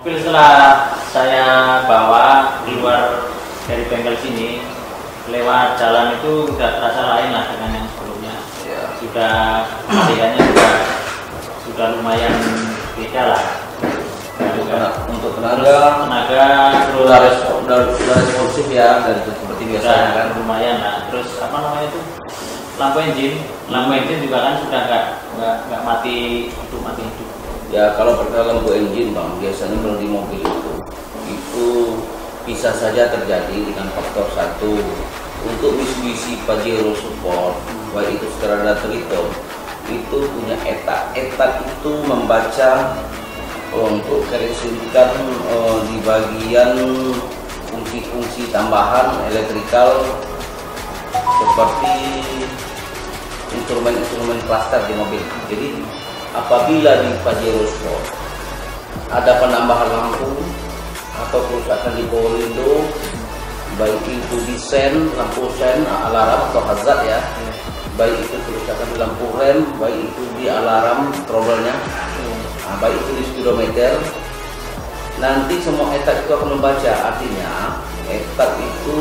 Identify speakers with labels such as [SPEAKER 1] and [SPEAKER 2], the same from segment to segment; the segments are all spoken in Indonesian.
[SPEAKER 1] Mobil setelah saya bawa keluar dari bengkel sini, lewat jalan itu sudah terasa lain lah dengan yang sebelumnya. Ya. Sudah kelihatannya sudah lumayan beda lah.
[SPEAKER 2] Untuk tenaga terus responsif ya, dan seperti biasa kan
[SPEAKER 1] lumayan lah. Terus apa namanya itu, lampu engine juga kan sudah nggak mati hidup.
[SPEAKER 2] Ya, kalau perkara lampu engine bang, biasanya kalau di mobil itu bisa saja terjadi dengan faktor satu. Untuk Mitsubishi Pajero Sport, baik itu secara data itu punya ETA itu membaca untuk kelistrikan di bagian fungsi-fungsi tambahan elektrikal seperti instrumen-instrumen klaster di mobil. Jadi apabila di Pajero Sport ada penambahan lampu atau kerusakan di power window, baik itu di lampu sen, alarm atau hazard ya, baik itu kerusakan di lampu rem, baik itu di alarm trouble-nya, baik itu di speedometer, nanti semua ETA itu akan membaca. Artinya ETA itu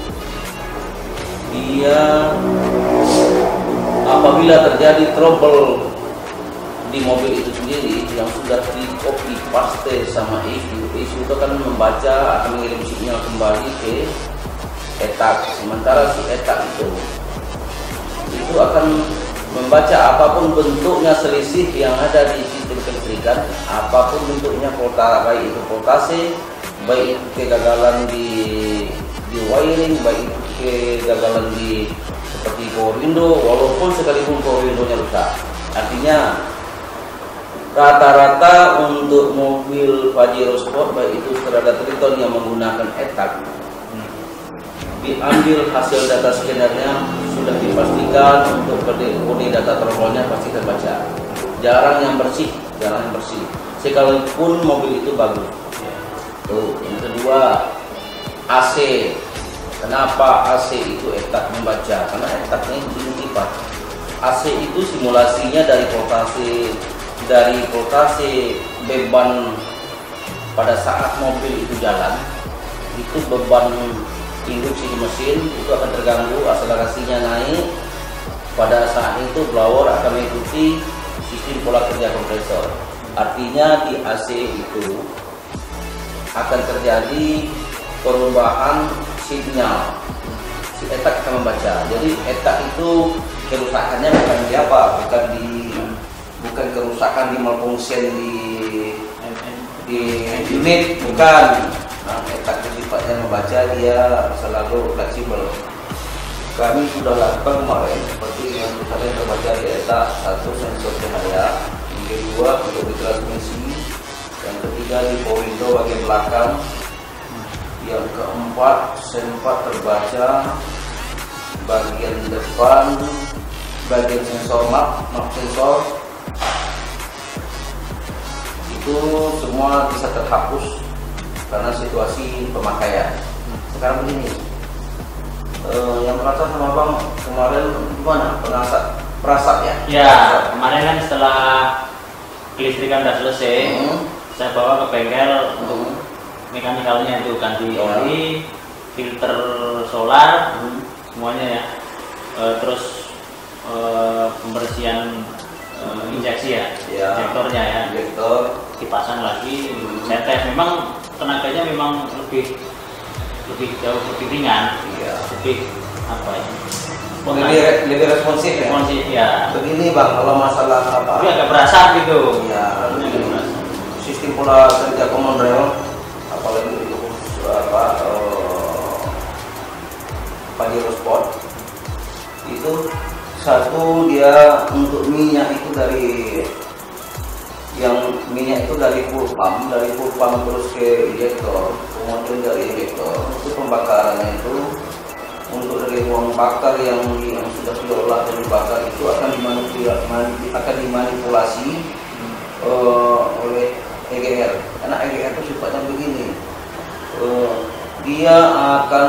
[SPEAKER 2] dia apabila terjadi trouble di mobil itu sendiri yang sudah di copy paste sama ECU itu akan membaca, akan mengirim sinyal kembali ke ETA. Sementara si ETA itu akan membaca apapun bentuknya selisih yang ada di sistem kelistrikan, apapun bentuknya, baik itu voltase, baik itu kegagalan di wiring, baik itu kegagalan di seperti power window, walaupun sekalipun power window-nya rusak. Artinya rata-rata untuk mobil Pajero Sport baik itu Strada Triton yang menggunakan ETA, diambil hasil data scannernya sudah dipastikan untuk kode data trouble-nya pasti terbaca. Jarang yang bersih. Sekalipun mobil itu bagus. Tuh, yang kedua, AC. Kenapa AC itu ETA membaca? Karena ETA-nya ini tipe. AC itu simulasinya dari voltase beban pada saat mobil itu jalan, itu beban induksi di mesin itu akan terganggu, akselerasinya naik. Pada saat itu blower akan mengikuti sistem pola kerja kompresor. Artinya di AC itu akan terjadi perubahan sinyal. Si ETA akan membaca. Jadi ETA itu kerusakannya bukan di apa, bukan kerusakan di malfunction di unit, bukan. ETA sifatnya membaca, dia selalu fleksibel. Kami sudah lakukan kemarin seperti yang misalnya terbaca di ETA, satu sensor cahaya, yang kedua untuk di transmisi, yang ketiga di power window bagian belakang, yang keempat sempat terbaca bagian depan, bagian sensor map sensor itu semua bisa terhapus karena situasi pemakaian. Sekarang begini, yang merasa sama bang kemarin gimana? Perasaan ya?
[SPEAKER 1] Ya, kemarin kan setelah kelistrikan sudah selesai, saya bawa ke bengkel untuk mekanikalnya itu ganti oli, filter solar, semuanya ya. Terus pembersihan injeksi ya, injektornya ya, dipasang lagi. Saya tes, memang tenaganya memang lebih jauh lebih ringan, lebih apa ya,
[SPEAKER 2] lebih responsif
[SPEAKER 1] ya.
[SPEAKER 2] Begini bang, kalau masalah apa?
[SPEAKER 1] Tapi agak berasa gitu.
[SPEAKER 2] Ya, sistem pola kerja common rail, apalagi itu Pajero Sport itu satu, dia untuk minyak itu dari full pump terus ke injektor, kemudian dari injektor untuk pembakarannya itu, untuk dari ruang bakar yang sudah diolah dan dibakar itu akan dimanipulasi oleh EGR. Karena EGR itu sifatnya begini, dia akan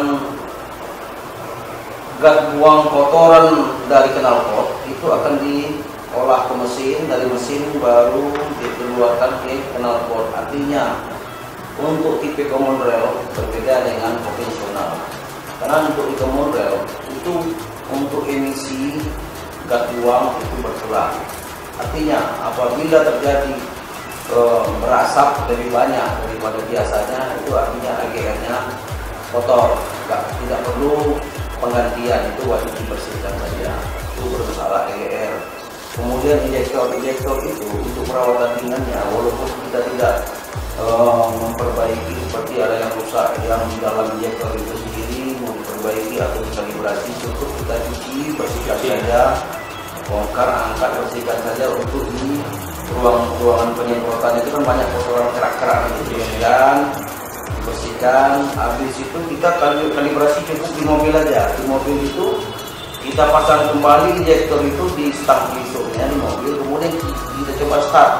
[SPEAKER 2] gas buang kotoran dari knalpot itu akan diolah ke mesin, dari mesin baru dikeluarkan ke knalpot. Artinya untuk tipe common rail berbeda dengan konvensional. Karena untuk common rail itu untuk emisi gas buang itu berkurang. Artinya apabila terjadi berasap lebih banyak daripada biasanya, itu artinya AGR-nya kotor, tidak perlu penggantian, itu wajib dibersihkan saja, itu bermasalah AGR. Kemudian injektor itu untuk perawatan ringannya, walaupun kita tidak memperbaiki, seperti ada yang rusak yang di dalam injektor itu sendiri mau diperbaiki atau dikalibrasi, cukup kita cuci, bersihkan saja, bongkar, angkat, bersihkan saja. Untuk di ruangan penyemprotan itu kan banyak kotoran kerak-kerak itu, dibersihkan. Habis itu kita kalibrasi cukup di mobil aja. Di mobil itu kita pasang kembali injektor itu di stang pisaunya di mobil, kemudian kita coba start,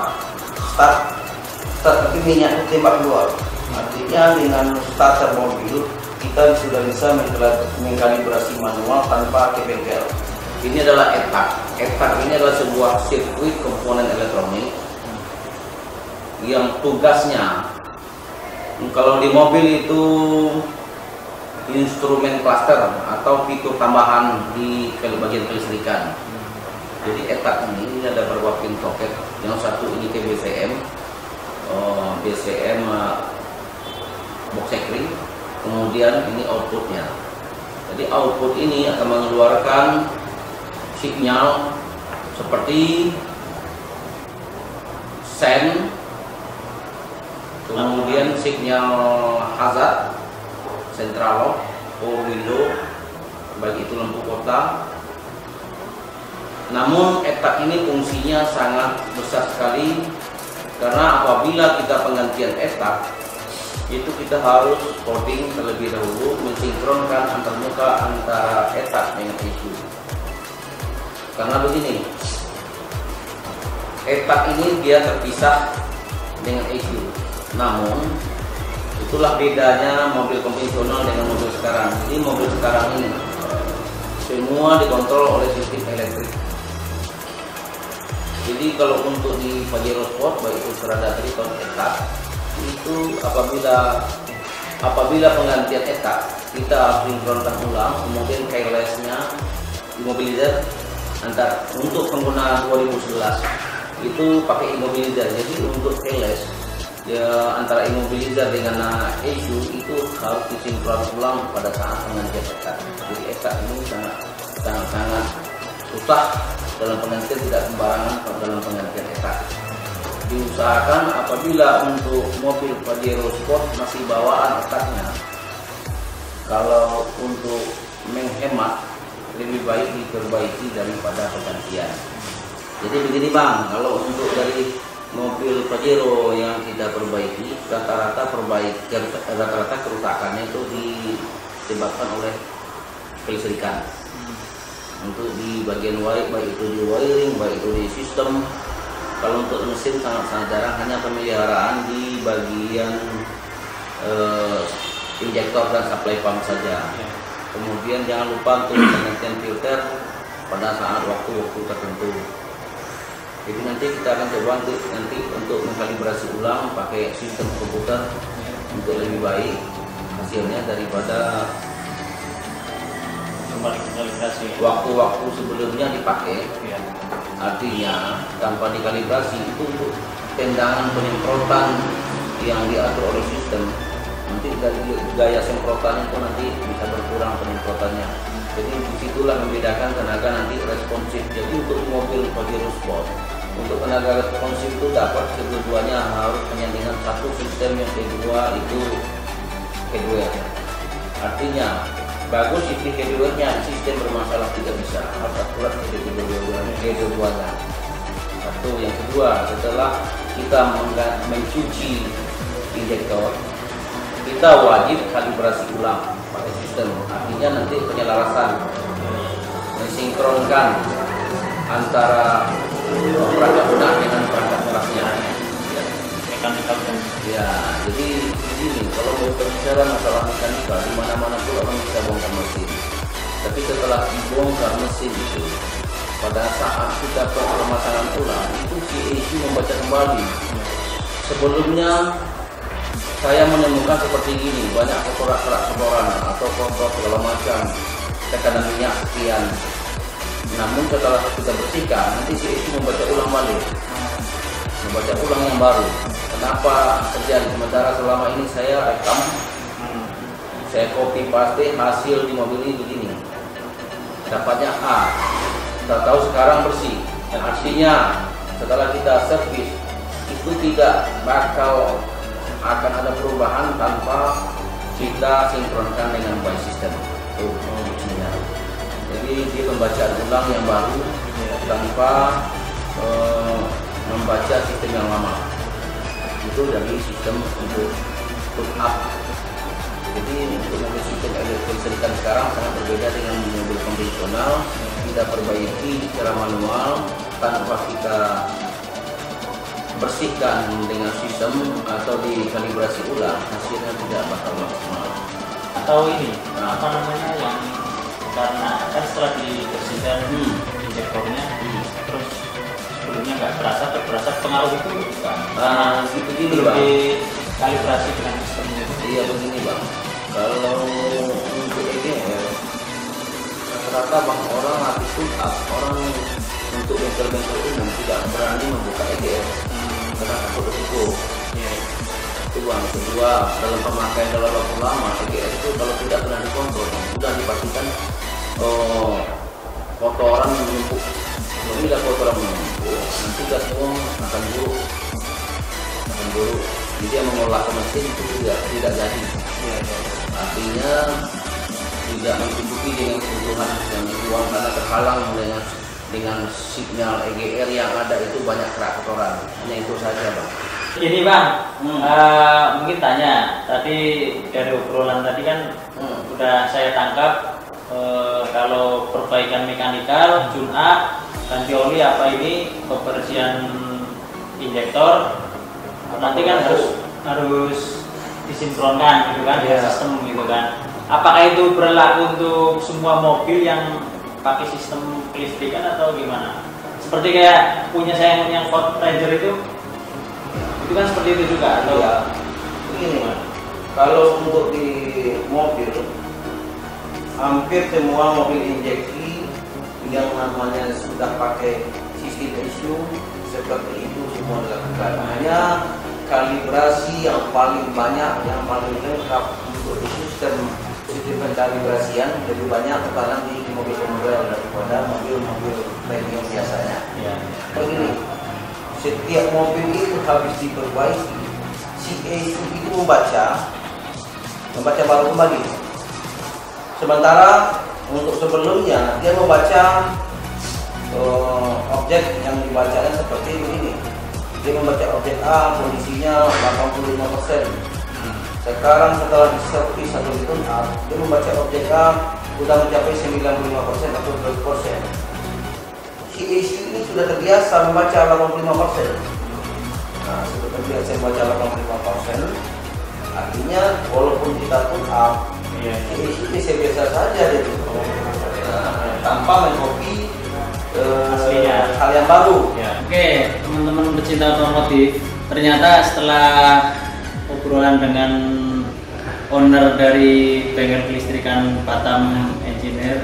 [SPEAKER 2] tapi minyak itu tembak keluar. Artinya dengan starter mobil kita sudah bisa mengkalibrasi manual tanpa ke bengkel. Ini adalah ETAC. ETAC ini adalah sebuah sirkuit komponen elektronik yang tugasnya, kalau di mobil itu instrumen cluster atau fitur tambahan di bagian kelistrikan. Jadi ETAC ini ada beberapa pin soket. Yang satu ini ke BCM box secretary, kemudian ini outputnya. Jadi output ini akan mengeluarkan sinyal seperti sen, kemudian sinyal hazard, central lock, power window, baik itu lampu kota. Namun ETAC ini fungsinya sangat besar sekali, karena apabila kita penggantian ETAC itu kita harus coding terlebih dahulu, mensinkronkan antarmuka antara ETAC dengan ECU. Karena begini, ETAC ini dia terpisah dengan ECU. Namun itulah bedanya mobil konvensional dengan mobil sekarang. Jadi mobil sekarang ini semua dikontrol oleh sistem elektrik. Jadi kalau untuk di Pajero Sport, baik itu serada triton ETAC, itu apabila penggantian ETAC kita harus sinkronkan ulang, kemudian keyless-nya immobilizer. Untuk pengguna 2011 itu pakai immobilizer. Jadi untuk keyless ya, antara immobilizer dengan ECU itu harus disinkron ulang pada saat penggantian ETAC. Jadi ETAC ini sangat susah dalam penggantian, tidak sembarangan dalam penggantian ETAC. Diusahakan apabila untuk mobil Pajero Sport masih bawaan ETAC-nya, kalau untuk menghemat lebih baik diperbaiki daripada penggantian. Jadi begini Bang, kalau untuk dari mobil Pajero yang kita perbaiki, rata-rata kerusakannya itu disebabkan oleh kelistrikan. Untuk di bagian wiring, baik itu di wiring, baik itu di sistem. Kalau untuk mesin sangat jarang, hanya pemeliharaan di bagian injektor dan supply pump saja. Kemudian jangan lupa untuk penggantian filter pada saat waktu tertentu. Jadi nanti kita akan coba nanti untuk mengkalibrasi ulang pakai sistem komputer untuk lebih baik hasilnya daripada waktu-waktu sebelumnya dipakai. Artinya tanpa dikalibrasi itu untuk tendangan penyemprotan yang diatur oleh sistem, nanti dari gaya semprotan itu nanti bisa berkurang penyemprotannya. Jadi disitulah membedakan tenaga nanti responsif. Jadi untuk mobil Pajero Sport, untuk tenaga responsif itu dapat kedua-duanya harus penyandingan satu sistem, yang kedua itu hardware. Artinya bagus sistem hardware-nya, sistem bermasalah tidak bisa, harus akurat kedua-duanya. Satu, yang kedua, setelah kita mencuci injektor, kita wajib kalibrasi ulang pakai sistem. Artinya nanti penyelarasan, mensinkronkan antara perangkat lunak dengan perangkat kerasnya. Ya, jadi begini, kalau mau berbicara masalah mekanika, di mana-mana pun orang bisa bongkar mesin. Tapi setelah dibongkar mesin itu, pada saat kita pemasangan ulang, itu si ECU membaca kembali. Sebelumnya saya menemukan seperti ini, banyak kotoran atau kotor segala macam, tekanan minyak sekian. Namun setelah kita bersihkan, nanti CAC membaca ulang balik, membaca ulang yang baru. Kenapa terjadi? Sementara selama ini saya rekam, saya copy paste hasil di mobil ini begini, dapatnya A, kita tahu sekarang bersih. Artinya setelah kita servis itu tidak bakal akan ada perubahan tanpa kita sinkronkan dengan by system. Jadi dia pembacaan ulang yang baru tanpa membaca sistem yang lama. Itu dari sistem untuk up. Jadi untuk mobil sistem elektrikan sekarang sangat berbeda dengan mobil konvensional. Kita perbaiki secara manual tanpa kita bersihkan dengan sistem atau dikalibrasi ulang, hasilnya tidak bakal maksimal.
[SPEAKER 1] Atau ini apa namanya yang karena kan setelah dibersihkan injektornya terus sebelumnya nggak terberasa pengaruh itu bukan?
[SPEAKER 2] Gitu gini bang,
[SPEAKER 1] kalibrasi dengan sistemnya.
[SPEAKER 2] Iya begini bang, kalau untuk EGR rata-rata bang orang habis up, orang untuk bengkel-bengkel umum tidak berani membuka EGR karena takut risiko. Itu bang. Kedua, dalam pemakaian dalam waktu lama EGR itu kalau tidak pernah dikontrol sudah dipastikan kotoran menumpuk. Bila kotoran menumpuk, nanti gas semua akan buruk. Jadi dia mengolah ke mesin itu tidak jadi. Artinya tidak mencukupi dengan kebutuhan yang dibuang karena terhalang dengan sinyal EGR yang ada itu banyak kerak kotoran. Hanya itu saja bang.
[SPEAKER 1] Ini bang, mungkin tanya tadi dari obrolan tadi kan udah saya tangkap kalau perbaikan mekanikal, tune up, ganti oli apa ini, pembersihan injektor, nanti kan harus disinkronkan gitu kan, sistem gitu kan. Apakah itu berlaku untuk semua mobil yang pakai sistem kelistrikan atau gimana? Seperti kayak punya saya yang Ford Ranger itu kan seperti itu juga atau?
[SPEAKER 2] Ya, begini mas, kalau untuk di mobil hampir semua mobil injeksi yang namanya sudah pakai sistem ECU seperti itu semua dilakukan. Hanya kalibrasi yang paling banyak, yang paling lengkap untuk sistem penkalibrasian lebih banyak tekanan di mobil komersial daripada mobil-mobil premium biasanya. Begini, setiap mobil itu habis diperbaiki, CAC itu membaca baru kembali. Sementara untuk sebelumnya dia membaca objek yang dibacanya seperti ini. Dia membaca objek A, kondisinya 85%. Sekarang setelah diservis atau ditune up, dia membaca objek A sudah mencapai 95% atau 100%. CAC ini sudah terbiasa membaca 85%. Nah, sudah terbiasa membaca 85%. Artinya walaupun kita tune up, CAC biasa saja gitu. Tanpa mengcopy
[SPEAKER 1] aslinya
[SPEAKER 2] hal yang baru.
[SPEAKER 1] Oke, teman-teman pecinta otomotif, ternyata setelah obrolan dengan owner dari bengkel kelistrikan Batam Engineer,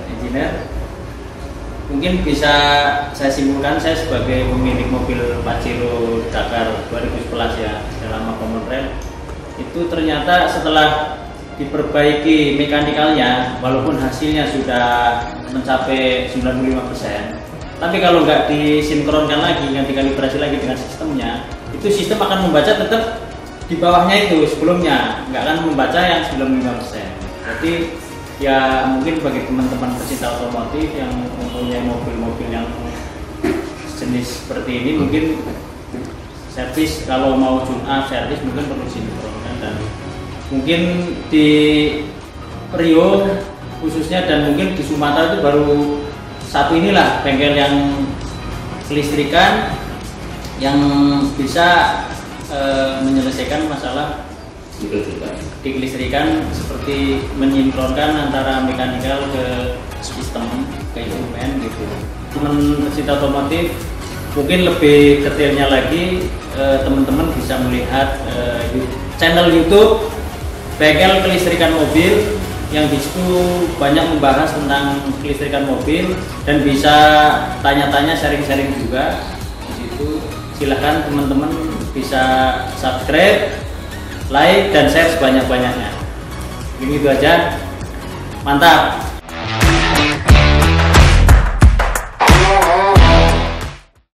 [SPEAKER 1] mungkin bisa saya simpulkan, saya sebagai pemilik mobil Pajero Dakar 2011 ya, dalam Common Rail itu ternyata setelah diperbaiki mekanikalnya, walaupun hasilnya sudah mencapai 95%, tapi kalau nggak disinkronkan lagi, nggak dikalibrasi lagi dengan sistemnya, itu sistem akan membaca tetap di bawahnya itu sebelumnya, nggak akan membaca yang 95%. Jadi ya mungkin bagi teman-teman pecinta otomotif yang mempunyai mobil-mobil yang jenis seperti ini, mungkin servis kalau mau tune up servis mungkin perlu sinkronkan, dan mungkin di Rio khususnya dan mungkin di Sumatera itu baru satu inilah bengkel yang kelistrikan yang bisa menyelesaikan masalah di kelistrikan, seperti menyinkronkan antara mekanikal ke sistem, ke instrumen gitu. Teman pecinta otomotif mungkin lebih detailnya lagi teman-teman bisa melihat channel YouTube Bengkel Kelistrikan Mobil, yang di situ banyak membahas tentang kelistrikan mobil dan bisa tanya-tanya, sharing-sharing juga di situ. Silahkan teman-teman bisa subscribe, like dan share sebanyak-banyaknya. Ini itu aja, mantap.